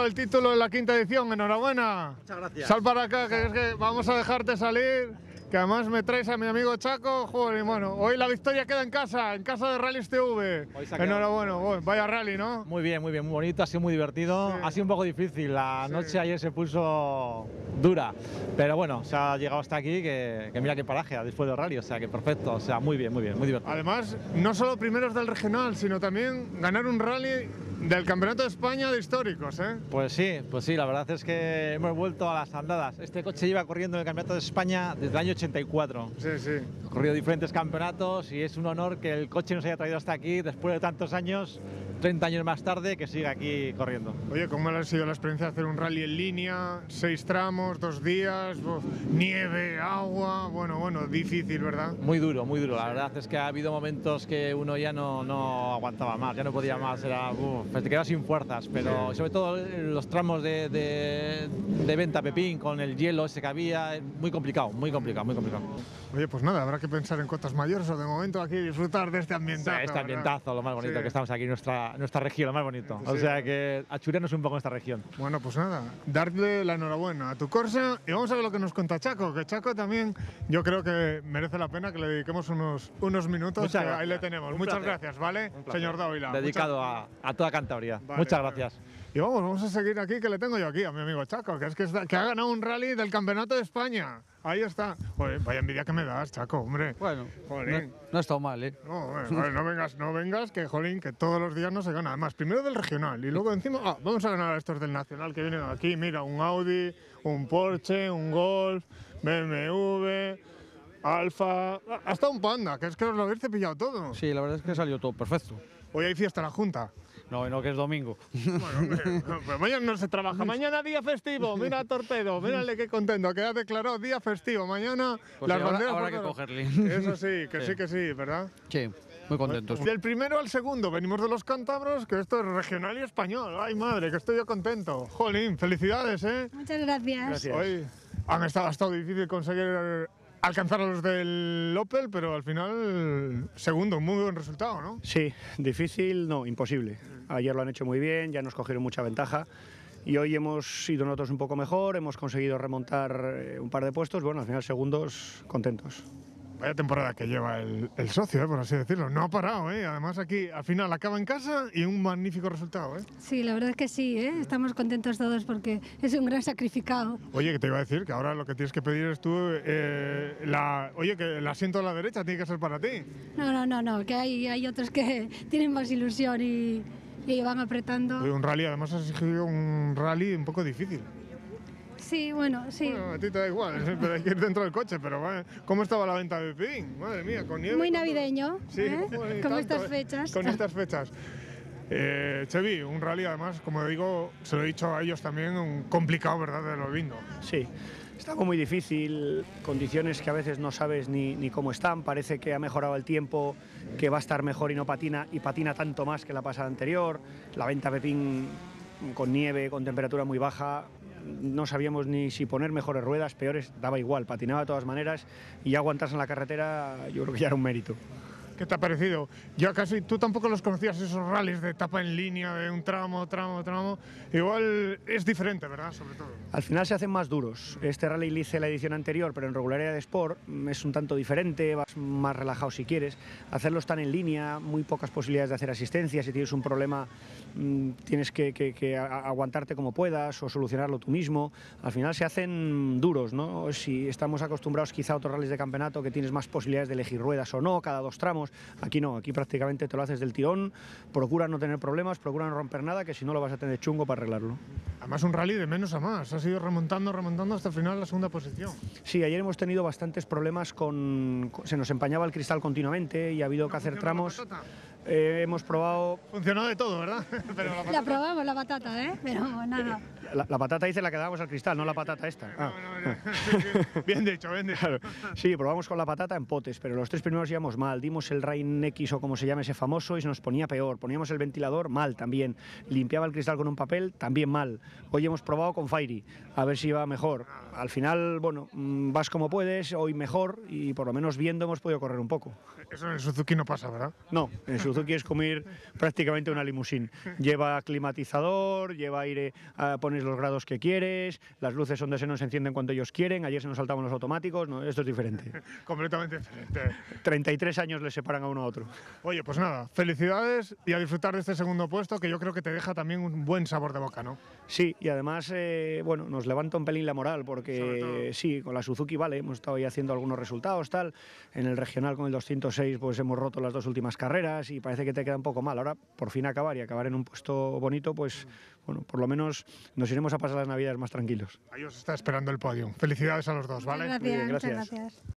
ganado el título en la 5ª edición, enhorabuena. Muchas gracias. Sal para acá, que es que vamos a dejarte salir, que además me traes a mi amigo Chaco. Joder, y bueno, hoy la victoria queda en casa de Rallys TV. Enhorabuena, vaya rally, ¿no? Muy bien, muy bonito, ha sido muy divertido, Sí. ha sido un poco difícil, la noche ayer se puso dura, pero bueno, se ha llegado hasta aquí, que mira qué paraje después del rally, o sea que perfecto, o sea muy bien, muy divertido. Además, no solo primeros del regional, sino también ganar un rally del Campeonato de España de históricos, ¿eh? Pues sí, la verdad es que hemos vuelto a las andadas. Este coche lleva corriendo en el Campeonato de España desde el año 84. Sí. Ha corrido diferentes campeonatos y es un honor que el coche nos haya traído hasta aquí después de tantos años, 30 años más tarde, que siga aquí corriendo. Oye, ¿cómo ha sido la experiencia de hacer un rally en línea? 6 tramos, 2 días, nieve, agua, bueno, difícil, ¿verdad? Muy duro, la verdad es que ha habido momentos que uno ya no aguantaba más, ya no podía más, te quedaba sin fuerzas, pero sobre todo los tramos de Venta Pepín con el hielo ese que había, muy complicado. Oye, pues nada, habrá que pensar en cotas mayores o de momento aquí disfrutar de este ambientazo. Este ambientazo, lo más bonito que estamos aquí en nuestra región, lo más bonito. Sí. O sea que achurarnos un poco en esta región. Bueno, pues nada, darle la enhorabuena a tu Corsa y vamos a ver lo que nos cuenta Chaco, que Chaco también yo creo que merece la pena que le dediquemos unos minutos, que ahí le tenemos. Muchas gracias, ¿vale? Señor Dávila. Dedicado a toda Cantabria. Muchas gracias. Y vamos a seguir aquí, que le tengo yo aquí a mi amigo Chaco, que ha ganado un rally del Campeonato de España. Ahí está. Joder, vaya envidia que me das, Chaco, hombre. Bueno, Jolín. no ha estado mal, ¿eh? No vengas, que jolín, que todos los días no se gana. Además, primero del regional y luego encima, vamos a ganar a estos del nacional que vienen aquí. Mira, un Audi, un Porsche, un Golf, BMW, Alfa, hasta un Panda, que es que os lo habéis cepillado todo. Sí, la verdad es que salió todo perfecto. Hoy hay fiesta en la Junta. No, que es domingo. Bueno, hombre, pero mañana no se trabaja. Mañana día festivo. Mira Torpedo, mírale qué contento. Que ha declarado día festivo. Mañana Pues las sí, banderas. habrá que cogerle. Eso sí, que sí, ¿verdad? Sí, muy contentos. Del primero al segundo, venimos de los cántabros, que esto es regional y español. Ay, madre, que estoy yo contento. Jolín, felicidades, ¿eh? Muchas gracias. Hoy ha estado difícil conseguir alcanzar a los del Opel, pero al final, segundo, muy buen resultado, ¿no? Sí, difícil, no, imposible. Ayer lo han hecho muy bien, ya nos cogieron mucha ventaja y hoy hemos ido nosotros un poco mejor, hemos conseguido remontar un par de puestos, bueno, al final segundos, contentos. Vaya temporada que lleva el socio, por así decirlo. No ha parado, ¿eh? Además aquí al final acaba en casa y un magnífico resultado, ¿eh? Sí, la verdad es que sí, ¿eh? Estamos contentos todos porque es un gran sacrificado. Oye, que te iba a decir que ahora lo que tienes que pedir es tú, que el asiento a la derecha tiene que ser para ti. No, que hay otros que tienen más ilusión y van apretando. Oye, un rally, además has exigido un rally un poco difícil. Sí, bueno, sí. Bueno, a ti te da igual, pero hay que ir dentro del coche, pero bueno, ¿cómo estaba la venta de Pepín? Madre mía, con nieve. Muy navideño, Sí, ¿eh? joder, Con tanto, estas fechas. Con estas fechas. Chevy, un rally además, como digo, se lo he dicho a ellos también, un complicado, ¿verdad?, de lo lindo. Sí, está muy difícil, condiciones que a veces no sabes ni cómo están, parece que ha mejorado el tiempo, que va a estar mejor y no patina, y patina tanto más que la pasada anterior, la Venta Pepín con nieve, con temperatura muy baja, no sabíamos ni si poner mejores ruedas, peores, daba igual, patinaba de todas maneras y ya aguantarse en la carretera yo creo que ya era un mérito. ¿Qué te ha parecido? Yo casi, tú tampoco los conocías, esos rallies de etapa en línea, de un tramo. Igual es diferente, ¿verdad? Sobre todo. Al final se hacen más duros. Este rally lo hice la edición anterior, pero en regularidad de Sport es un tanto diferente, vas más relajado si quieres. Hacerlos tan en línea, muy pocas posibilidades de hacer asistencia. Si tienes un problema, tienes que aguantarte como puedas o solucionarlo tú mismo. Al final se hacen duros, ¿no? Si estamos acostumbrados quizá a otros rallies de campeonato que tienes más posibilidades de elegir ruedas o no, cada 2 tramos. Aquí no, aquí prácticamente te lo haces del tirón, procura no tener problemas, procura no romper nada, que si no lo vas a tener chungo para arreglarlo. Además un rally de menos a más, has ido remontando hasta el final la segunda posición. Sí, ayer hemos tenido bastantes problemas se nos empañaba el cristal continuamente y ha habido que hacer tramos. Hemos probado... Funcionó de todo, ¿verdad? Pero la probamos la batata, ¿eh? Pero nada. La patata dice la que dábamos al cristal, no la patata esta. Ah. Sí, sí. Bien dicho, bien dicho. Claro. Sí, probamos con la patata en potes, pero los 3 primeros íbamos mal. Dimos el Rain X o como se llama ese famoso y se nos ponía peor. Poníamos el ventilador mal también. Limpiaba el cristal con un papel también mal. Hoy hemos probado con Fairy, a ver si iba mejor. Al final, bueno, vas como puedes, hoy mejor y por lo menos viendo hemos podido correr un poco. Eso en el Suzuki no pasa, ¿verdad? No, en Suzuki es como ir prácticamente una limusín. Lleva climatizador, lleva aire, pones los grados que quieres, las luces donde se nos encienden cuando ellos quieren, ayer se nos saltaban los automáticos, no, esto es diferente. Completamente diferente. 33 años les separan a uno a otro. Oye, pues nada, felicidades y a disfrutar de este segundo puesto que yo creo que te deja también un buen sabor de boca, ¿no? Sí, y además, bueno, nos levanta un pelín la moral Sobre porque todo. sí, con la Suzuki vale, hemos estado ahí haciendo algunos resultados, tal. En el regional con el 206 pues hemos roto las 2 últimas carreras y parece que te queda un poco mal. Ahora, por fin acabar y acabar en un puesto bonito, pues bueno, por lo menos nos iremos a pasar las navidades más tranquilos. Ahí os está esperando el podio. Felicidades a los dos, ¿vale? Muchas Muy bien, gracias, gracias. muchas gracias.